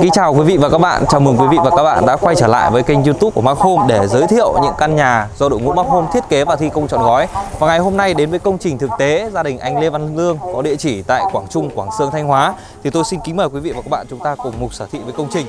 Xin chào quý vị và các bạn, chào mừng quý vị và các bạn đã quay trở lại với kênh YouTube của Mark Home để giới thiệu những căn nhà do đội ngũ Mark Home thiết kế và thi công trọn gói. Và ngày hôm nay đến với công trình thực tế gia đình anh Lê Văn Lương có địa chỉ tại Quảng Trung, Quảng Xương, Thanh Hóa. Thì tôi xin kính mời quý vị và các bạn chúng ta cùng mục sở thị với công trình.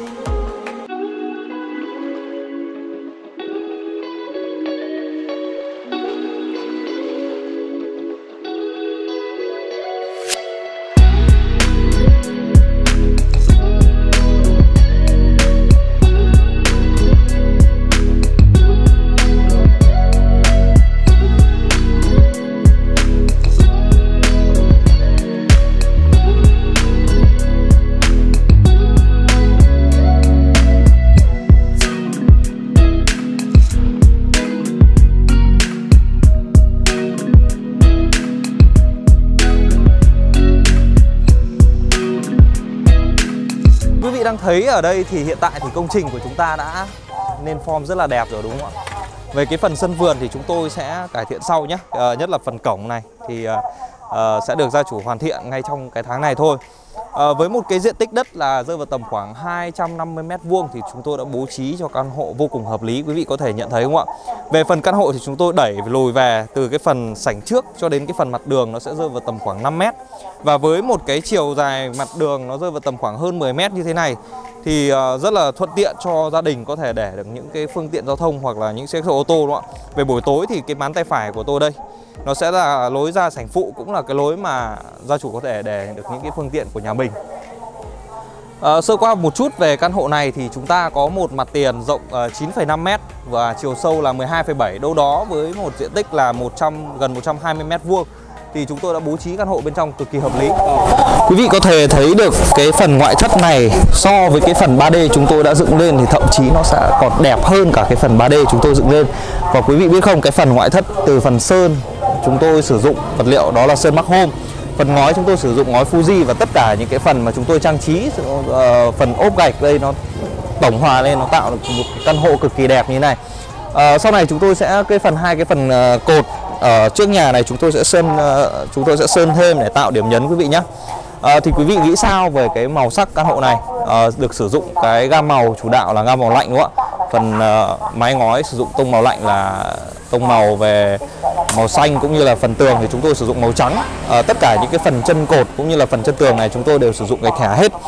Quý vị đang thấy ở đây thì hiện tại thì công trình của chúng ta đã lên form rất là đẹp rồi, đúng không ạ? Về cái phần sân vườn thì chúng tôi sẽ cải thiện sau nhé. Nhất là phần cổng này thì sẽ được gia chủ hoàn thiện ngay trong cái tháng này thôi. Với một cái diện tích đất là rơi vào tầm khoảng 250 m² thì chúng tôi đã bố trí cho căn hộ vô cùng hợp lý, quý vị có thể nhận thấy không ạ? Về phần căn hộ thì chúng tôi đẩy lùi về từ cái phần sảnh trước cho đến cái phần mặt đường nó sẽ rơi vào tầm khoảng 5 m. Và với một cái chiều dài mặt đường nó rơi vào tầm khoảng hơn 10 m như thế này thì rất là thuận tiện cho gia đình có thể để được những cái phương tiện giao thông hoặc là những xe ô tô, đúng không ạ? Về buổi tối thì cái mán tay phải của tôi đây nó sẽ là lối ra sảnh phụ, cũng là cái lối mà gia chủ có thể để được những cái phương tiện của nhà mình. Sơ qua một chút về căn hộ này thì chúng ta có một mặt tiền rộng 9,5 m và chiều sâu là 12,7, đâu đó với một diện tích là gần 120 m². Thì chúng tôi đã bố trí căn hộ bên trong cực kỳ hợp lý. Quý vị có thể thấy được cái phần ngoại thất này so với cái phần 3D chúng tôi đã dựng lên thì thậm chí nó sẽ còn đẹp hơn cả cái phần 3D chúng tôi dựng lên. Và quý vị biết không, cái phần ngoại thất từ phần sơn chúng tôi sử dụng vật liệu đó là sơn Mark Home. Phần ngói chúng tôi sử dụng ngói Fuji, và tất cả những cái phần mà chúng tôi trang trí phần ốp gạch đây nó tổng hòa lên, nó tạo được một cái căn hộ cực kỳ đẹp như thế này. Sau này chúng tôi sẽ hai cái phần cột ở trước nhà này chúng tôi sẽ sơn thêm để tạo điểm nhấn quý vị nhé. Thì quý vị nghĩ sao về cái màu sắc căn hộ này? Được sử dụng cái gam màu chủ đạo là gam màu lạnh, đúng không ạ? Phần mái ngói sử dụng tông màu lạnh là tông màu về màu xanh, cũng như là phần tường thì chúng tôi sử dụng màu trắng. Tất cả những cái phần chân cột cũng như là phần chân tường này chúng tôi đều sử dụng gạch thẻ hết.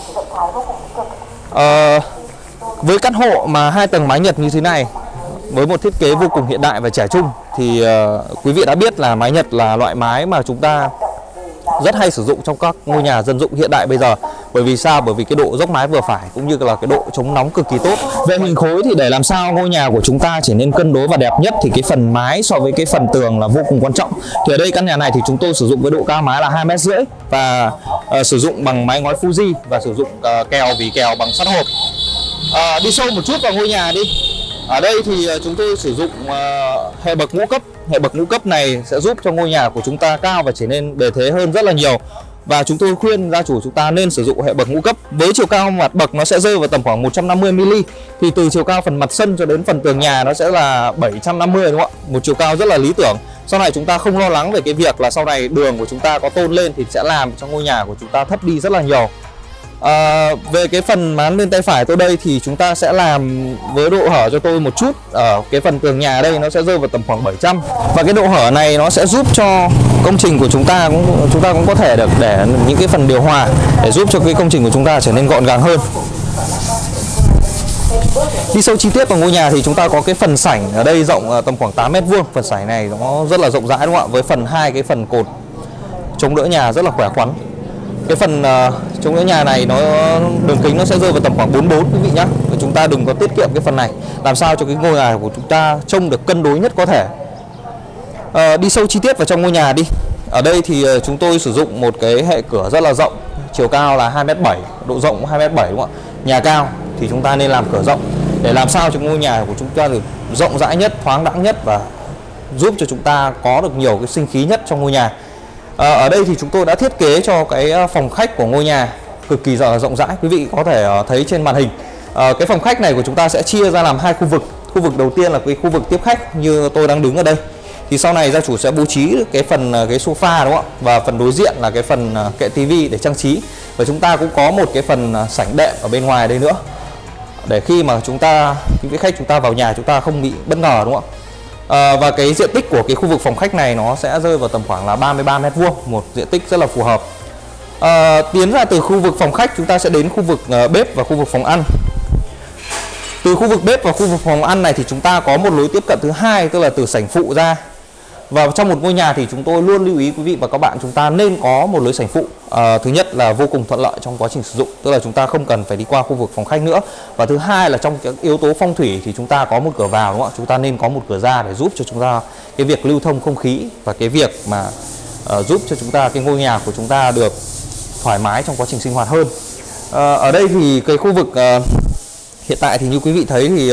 Với căn hộ mà 2 tầng mái Nhật như thế này, với một thiết kế vô cùng hiện đại và trẻ trung thì quý vị đã biết là mái Nhật là loại mái mà chúng ta rất hay sử dụng trong các ngôi nhà dân dụng hiện đại bây giờ. Bởi vì sao? Bởi vì cái độ dốc mái vừa phải cũng như là cái độ chống nóng cực kỳ tốt. Về hình khối thì để làm sao ngôi nhà của chúng ta trở nên cân đối và đẹp nhất thì cái phần mái so với cái phần tường là vô cùng quan trọng. Thì ở đây căn nhà này thì chúng tôi sử dụng với độ cao mái là 2,5 m và sử dụng bằng mái ngói Fuji và sử dụng vỉ kèo bằng sắt hộp. Đi sâu một chút vào ngôi nhà đi. Ở đây thì chúng tôi sử dụng hệ bậc ngũ cấp. Hệ bậc ngũ cấp này sẽ giúp cho ngôi nhà của chúng ta cao và trở nên bề thế hơn rất là nhiều. Và chúng tôi khuyên gia chủ chúng ta nên sử dụng hệ bậc ngũ cấp. Với chiều cao mặt bậc nó sẽ rơi vào tầm khoảng 150 mm. Thì từ chiều cao phần mặt sân cho đến phần tường nhà nó sẽ là 750, đúng không ạ? Một chiều cao rất là lý tưởng. Sau này chúng ta không lo lắng về cái việc là sau này đường của chúng ta có tôn lên thì sẽ làm cho ngôi nhà của chúng ta thấp đi rất là nhiều. Về cái phần mán bên tay phải tôi đây thì chúng ta sẽ làm với độ hở cho tôi một chút. Ở cái phần tường nhà đây nó sẽ rơi vào tầm khoảng 700. Và cái độ hở này nó sẽ giúp cho công trình của chúng ta cũng có thể được để những cái phần điều hòa để giúp cho cái công trình của chúng ta trở nên gọn gàng hơn. Đi sâu chi tiết vào ngôi nhà thì chúng ta có cái phần sảnh ở đây rộng tầm khoảng 8 m². Phần sảnh này nó rất là rộng rãi, đúng không ạ? Với hai cái phần cột chống đỡ nhà rất là khỏe khoắn. Cái phần chống đỡ nhà này đường kính nó sẽ rơi vào tầm khoảng 44 quý vị nhé. Chúng ta đừng có tiết kiệm cái phần này, làm sao cho cái ngôi nhà của chúng ta trông được cân đối nhất có thể. Đi sâu chi tiết vào trong ngôi nhà đi. Ở đây thì chúng tôi sử dụng một cái hệ cửa rất là rộng, chiều cao là 2,7 m, độ rộng 2,7 m, đúng không ạ? Nhà cao thì chúng ta nên làm cửa rộng để làm sao cho ngôi nhà của chúng ta được rộng rãi nhất, thoáng đãng nhất và giúp cho chúng ta có được nhiều cái sinh khí nhất trong ngôi nhà. Ở đây thì chúng tôi đã thiết kế cho cái phòng khách của ngôi nhà cực kỳ rộng rãi, quý vị có thể thấy trên màn hình. Cái phòng khách này của chúng ta sẽ chia ra làm 2 khu vực. Khu vực đầu tiên là cái khu vực tiếp khách như tôi đang đứng ở đây. Thì sau này gia chủ sẽ bố trí cái phần ghế sofa, đúng không ạ? Và phần đối diện là cái phần kệ tivi để trang trí. Và chúng ta cũng có một cái phần sảnh đệm ở bên ngoài đây nữa, để khi mà những cái khách chúng ta vào nhà chúng ta không bị bất ngờ, đúng không ạ? Và cái diện tích của cái khu vực phòng khách này nó sẽ rơi vào tầm khoảng là 33 m², một diện tích rất là phù hợp. Tiến ra từ khu vực phòng khách chúng ta sẽ đến khu vực bếp và khu vực phòng ăn. Từ khu vực bếp và khu vực phòng ăn này thì chúng ta có một lối tiếp cận thứ hai, tức là từ sảnh phụ ra. Và trong một ngôi nhà thì chúng tôi luôn lưu ý quý vị và các bạn chúng ta nên có một lối sảnh phụ. Thứ nhất là vô cùng thuận lợi trong quá trình sử dụng, tức là chúng ta không cần phải đi qua khu vực phòng khách nữa. Và thứ hai là trong các yếu tố phong thủy thì chúng ta có một cửa vào, đúng không ạ? Chúng ta nên có một cửa ra để giúp cho chúng ta cái việc lưu thông không khí và cái việc mà giúp cho chúng ta cái ngôi nhà của chúng ta được thoải mái trong quá trình sinh hoạt hơn. Ở đây thì cái khu vực hiện tại thì như quý vị thấy thì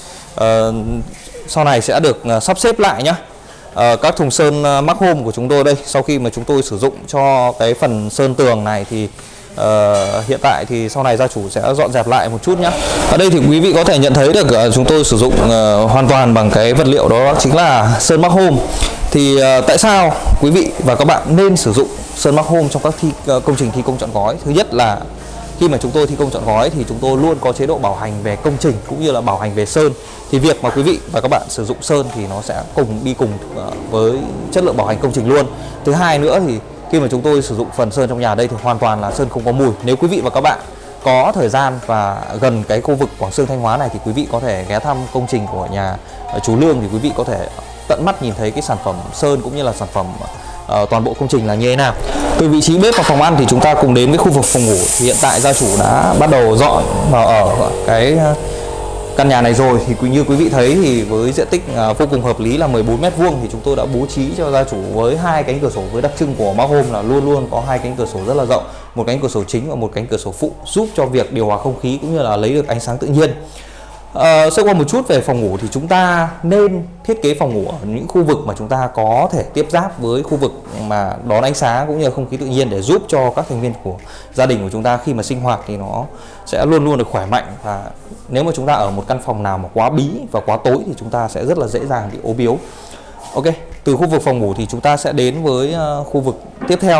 sau này sẽ được sắp xếp lại nhá. Các thùng sơn mắc hôm của chúng tôi đây, sau khi mà chúng tôi sử dụng cho cái phần sơn tường này thì hiện tại thì sau này gia chủ sẽ dọn dẹp lại một chút nhé. Ở đây thì quý vị có thể nhận thấy được chúng tôi sử dụng hoàn toàn bằng cái vật liệu đó chính là sơn mắc hôm. Thì tại sao quý vị và các bạn nên sử dụng sơn mắc hôm trong các công trình thi công trọn gói? Thứ nhất là khi mà chúng tôi thi công trọn gói thì chúng tôi luôn có chế độ bảo hành về công trình cũng như là bảo hành về sơn. Thì việc mà quý vị và các bạn sử dụng sơn thì nó sẽ đi cùng với chất lượng bảo hành công trình luôn. Thứ hai nữa thì khi mà chúng tôi sử dụng phần sơn trong nhà đây thì hoàn toàn là sơn không có mùi. Nếu quý vị và các bạn có thời gian và gần cái khu vực Quảng Xương Thanh Hóa này thì quý vị có thể ghé thăm công trình của nhà chú Lương, thì quý vị có thể tận mắt nhìn thấy cái sản phẩm sơn cũng như là sản phẩm toàn bộ công trình là như thế nào. Từ vị trí bếp và phòng ăn thì chúng ta cùng đến với khu vực phòng ngủ. Thì hiện tại gia chủ đã bắt đầu dọn vào ở cái căn nhà này rồi. Thì như quý vị thấy thì với diện tích vô cùng hợp lý là 14 m² thì chúng tôi đã bố trí cho gia chủ với hai cánh cửa sổ, với đặc trưng của Mác Hôm là luôn luôn có hai cánh cửa sổ rất là rộng, một cánh cửa sổ chính và một cánh cửa sổ phụ, giúp cho việc điều hòa không khí cũng như là lấy được ánh sáng tự nhiên. Sơ qua một chút về phòng ngủ thì chúng ta nên thiết kế phòng ngủ ở những khu vực mà chúng ta có thể tiếp giáp với khu vực mà đón ánh sáng cũng như là không khí tự nhiên, để giúp cho các thành viên của gia đình của chúng ta khi mà sinh hoạt thì nó sẽ luôn luôn được khỏe mạnh. Và nếu mà chúng ta ở một căn phòng nào mà quá bí và quá tối thì chúng ta sẽ rất là dễ dàng bị ốm yếu. Ok, từ khu vực phòng ngủ thì chúng ta sẽ đến với khu vực tiếp theo.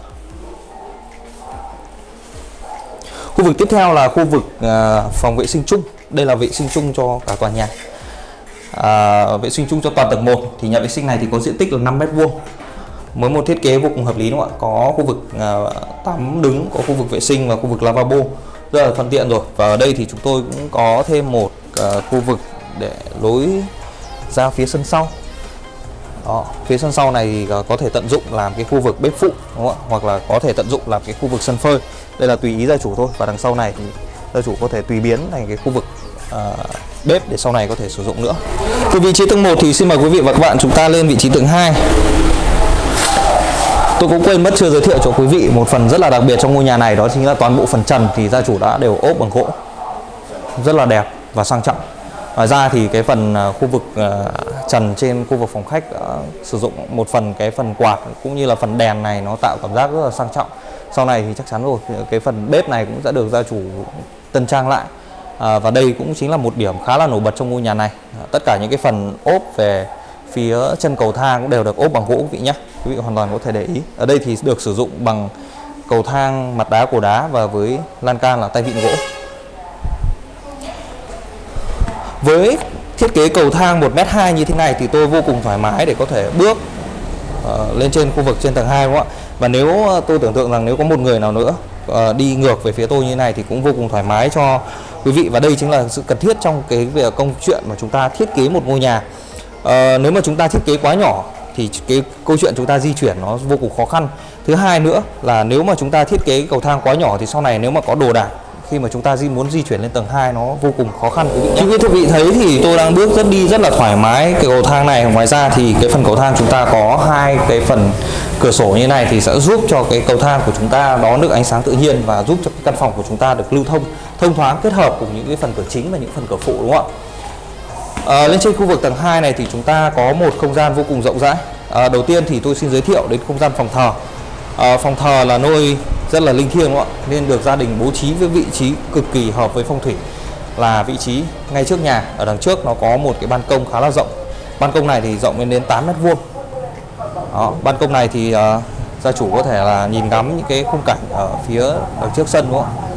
Khu vực tiếp theo là khu vực phòng vệ sinh chung. Đây là vệ sinh chung cho cả tòa nhà. Vệ sinh chung cho toàn tầng 1 thì nhà vệ sinh này thì có diện tích là 5 m². Với một thiết kế vô cùng hợp lý, đúng không ạ? Có khu vực tắm đứng, có khu vực vệ sinh và khu vực lavabo, rất là thuận tiện rồi. Và ở đây thì chúng tôi cũng có thêm một khu vực để lối ra phía sân sau. Đó, phía sân sau này thì có thể tận dụng làm cái khu vực bếp phụ, đúng không ạ? Hoặc là có thể tận dụng làm cái khu vực sân phơi. Đây là tùy ý gia chủ thôi. Và đằng sau này thì gia chủ có thể tùy biến thành cái khu vực bếp để sau này có thể sử dụng nữa. Từ vị trí tầng 1 thì xin mời quý vị và các bạn chúng ta lên vị trí tầng 2. Tôi cũng quên mất chưa giới thiệu cho quý vị một phần rất là đặc biệt trong ngôi nhà này, đó chính là toàn bộ phần trần thì gia chủ đã đều ốp bằng gỗ, rất là đẹp và sang trọng. Ngoài ra thì cái phần khu vực trần trên khu vực phòng khách đã sử dụng một phần cái phần quạt cũng như là phần đèn này, nó tạo cảm giác rất là sang trọng. Sau này thì chắc chắn rồi cái phần bếp này cũng sẽ được gia chủ tân trang lại. Và đây cũng chính là một điểm khá là nổi bật trong ngôi nhà này. Tất cả những cái phần ốp về phía chân cầu thang cũng đều được ốp bằng gỗ quý vị nhé. Quý vị hoàn toàn có thể để ý. Ở đây thì được sử dụng bằng cầu thang mặt đá cổ đá và với lan can là tay vịn gỗ. Với thiết kế cầu thang 1m2 như thế này thì tôi vô cùng thoải mái để có thể bước lên trên khu vực trên tầng 2, đúng không ạ? Và nếu tôi tưởng tượng rằng nếu có một người nào nữa đi ngược về phía tôi như thế này thì cũng vô cùng thoải mái cho quý vị. Và đây chính là sự cần thiết trong cái việc công chuyện mà chúng ta thiết kế một ngôi nhà. Nếu mà chúng ta thiết kế quá nhỏ thì cái câu chuyện chúng ta di chuyển nó vô cùng khó khăn. Thứ hai nữa là nếu mà chúng ta thiết kế cầu thang quá nhỏ thì sau này nếu mà có đồ đạc khi mà chúng ta muốn di chuyển lên tầng 2 nó vô cùng khó khăn quý vị nhé. Như quý vị thấy thì tôi đang bước rất là thoải mái cái cầu thang này. Ngoài ra thì cái phần cầu thang chúng ta có hai cái phần cửa sổ như này thì sẽ giúp cho cái cầu thang của chúng ta đón được ánh sáng tự nhiên và giúp cho cái căn phòng của chúng ta được lưu thông thoáng, kết hợp cùng những cái phần cửa chính và những phần cửa phụ, đúng không ạ? Lên trên khu vực tầng 2 này thì chúng ta có một không gian vô cùng rộng rãi. Đầu tiên thì tôi xin giới thiệu đến không gian phòng thờ. Phòng thờ là nơi rất là linh thiêng, đúng không ạ? Nên được gia đình bố trí với vị trí cực kỳ hợp với phong thủy, là vị trí ngay trước nhà. Ở đằng trước nó có một cái ban công khá là rộng. Ban công này thì rộng lên đến 8 m². Ban công này thì gia chủ có thể là nhìn ngắm những cái khung cảnh ở phía đằng trước sân, đúng không ạ?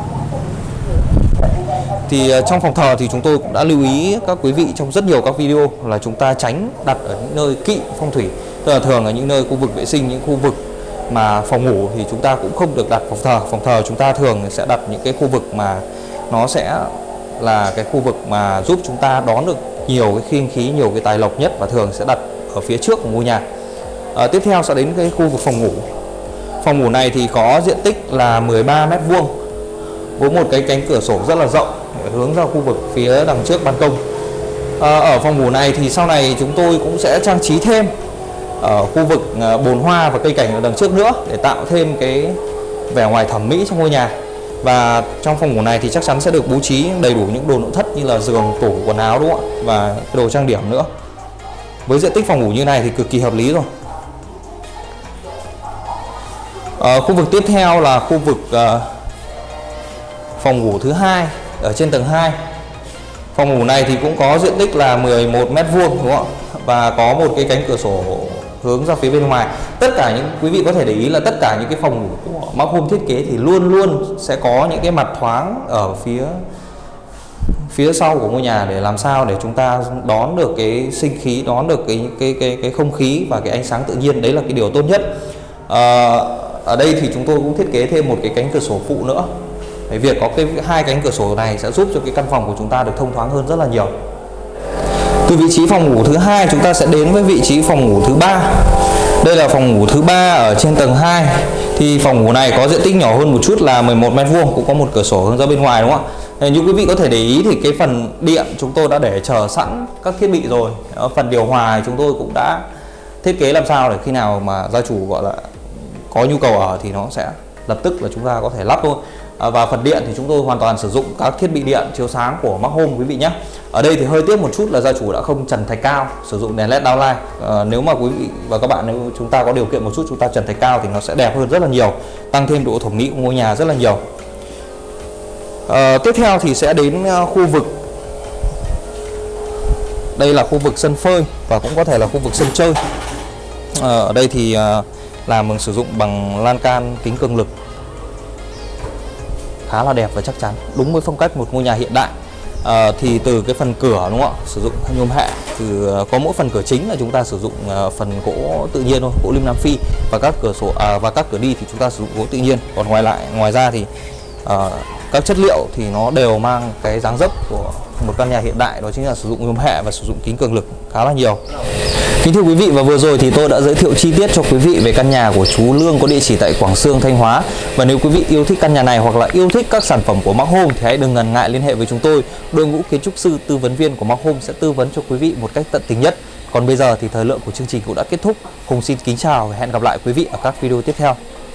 Thì trong phòng thờ thì chúng tôi cũng đã lưu ý các quý vị trong rất nhiều các video là chúng ta tránh đặt ở những nơi kỵ phong thủy. Tức là thường ở những nơi khu vực vệ sinh, những khu vực mà phòng ngủ thì chúng ta cũng không được đặt phòng thờ. Phòng thờ chúng ta thường sẽ đặt những cái khu vực mà nó sẽ là cái khu vực mà giúp chúng ta đón được nhiều cái khiên khí, nhiều cái tài lộc nhất, và thường sẽ đặt ở phía trước của ngôi nhà. Tiếp theo sẽ đến cái khu vực phòng ngủ. Phòng ngủ này thì có diện tích là 13 m², với một cái cánh cửa sổ rất là rộng để hướng ra khu vực phía đằng trước ban công. Ở phòng ngủ này thì sau này chúng tôi cũng sẽ trang trí thêm ở khu vực bồn hoa và cây cảnh ở đằng trước nữa để tạo thêm cái vẻ ngoài thẩm mỹ trong ngôi nhà. Và trong phòng ngủ này thì chắc chắn sẽ được bố trí đầy đủ những đồ nội thất như là giường, tủ, quần áo, đúng không ạ? Và đồ trang điểm nữa. Với diện tích phòng ngủ như này thì cực kỳ hợp lý rồi. Khu vực tiếp theo là khu vực phòng ngủ thứ hai ở trên tầng 2. Phòng ngủ này thì cũng có diện tích là 11 m², đúng không ạ? Và có một cái cánh cửa sổ hướng ra phía bên ngoài. Tất cả những quý vị có thể để ý là tất cả những cái phòng ngủ của Mark Home thiết kế thì luôn luôn sẽ có những cái mặt thoáng ở phía sau của ngôi nhà để làm sao để chúng ta đón được cái sinh khí, đón được cái không khí và cái ánh sáng tự nhiên. Đấy là cái điều tốt nhất. Ở đây thì chúng tôi cũng thiết kế thêm một cái cánh cửa sổ phụ nữa. Việc có hai cánh cửa sổ này sẽ giúp cho cái căn phòng của chúng ta được thông thoáng hơn rất là nhiều. Từ vị trí phòng ngủ thứ hai chúng ta sẽ đến với vị trí phòng ngủ thứ ba. Đây là phòng ngủ thứ ba ở trên tầng 2. Thì phòng ngủ này có diện tích nhỏ hơn một chút là 11 m², cũng có một cửa sổ hướng ra bên ngoài, đúng không ạ? Như quý vị có thể để ý thì cái phần điện chúng tôi đã để chờ sẵn các thiết bị rồi. Phần điều hòa chúng tôi cũng đã thiết kế làm sao để khi nào mà gia chủ gọi là có nhu cầu ở thì nó sẽ lập tức là chúng ta có thể lắp thôi. Và phần điện thì chúng tôi hoàn toàn sử dụng các thiết bị điện chiếu sáng của Mark Home quý vị nhé. Ở đây thì hơi tiếc một chút là gia chủ đã không trần thạch cao, sử dụng đèn led downlight. Nếu mà quý vị và các bạn, nếu chúng ta có điều kiện một chút, chúng ta trần thạch cao thì nó sẽ đẹp hơn rất là nhiều, tăng thêm độ thẩm mỹ của ngôi nhà rất là nhiều. Tiếp theo thì sẽ đến khu vực, đây là khu vực sân phơi và cũng có thể là khu vực sân chơi. Ở đây thì làm bằng sử dụng bằng lan can kính cường lực, khá là đẹp và chắc chắn, đúng với phong cách một ngôi nhà hiện đại. Thì từ cái phần cửa, đúng không ạ, sử dụng nhôm hệ. Có mỗi phần cửa chính là chúng ta sử dụng phần gỗ tự nhiên thôi, gỗ lim Nam Phi, và các cửa sổ và các cửa đi thì chúng ta sử dụng gỗ tự nhiên. Còn ngoài ra thì các chất liệu thì nó đều mang cái dáng dấp của một căn nhà hiện đại, đó chính là sử dụng nhôm hệ và sử dụng kính cường lực khá là nhiều. Kính thưa quý vị, và vừa rồi thì tôi đã giới thiệu chi tiết cho quý vị về căn nhà của chú Lương có địa chỉ tại Quảng Xương, Thanh Hóa. Và nếu quý vị yêu thích căn nhà này hoặc là yêu thích các sản phẩm của Mark Home thì hãy đừng ngần ngại liên hệ với chúng tôi. Đội ngũ kiến trúc sư tư vấn viên của Mark Home sẽ tư vấn cho quý vị một cách tận tình nhất. Còn bây giờ thì thời lượng của chương trình cũng đã kết thúc. Hùng xin kính chào và hẹn gặp lại quý vị ở các video tiếp theo.